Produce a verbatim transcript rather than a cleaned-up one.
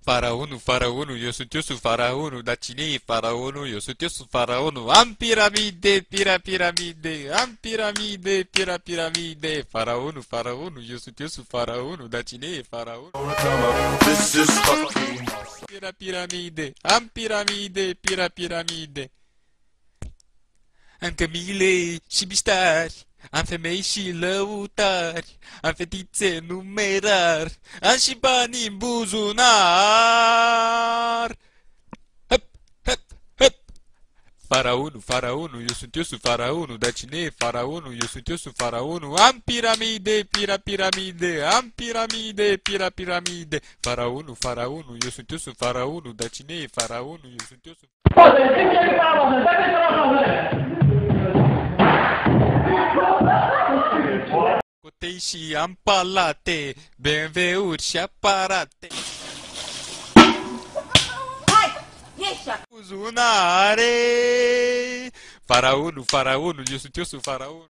Faraonul, faraonul, eu sunt eu sunt faraonul, dar cine e faraonul? Eu sunt eu sunt faraonul. Am piramide, pira piramide, am piramide, pira piramide. Faraonul, faraonul, eu sunt eu sunt faraonul, dar cine e faraonul? Pira piramide, am piramide, pira piramide. Am cămile și biștari, am femei și lăutari, am fetițe numerar, am și bani în buzunar. Hep, hep, hep. Faraonul, faraonul, eu sunt eu sunt faraonul, dar cine e faraonul? Eu sunt eu sunt faraonul. Am piramide, pira piramide, am piramide, pira piramide. Faraonul, faraonul, eu sunt eu sunt faraonul, dar cine e faraonul? Eu sunt eu sunt Cotei și am palate, B M W-uri și aparate. Hai, ieși! Buzunare. Faraonul, faraonul, eu sunt eu sunt faraonul.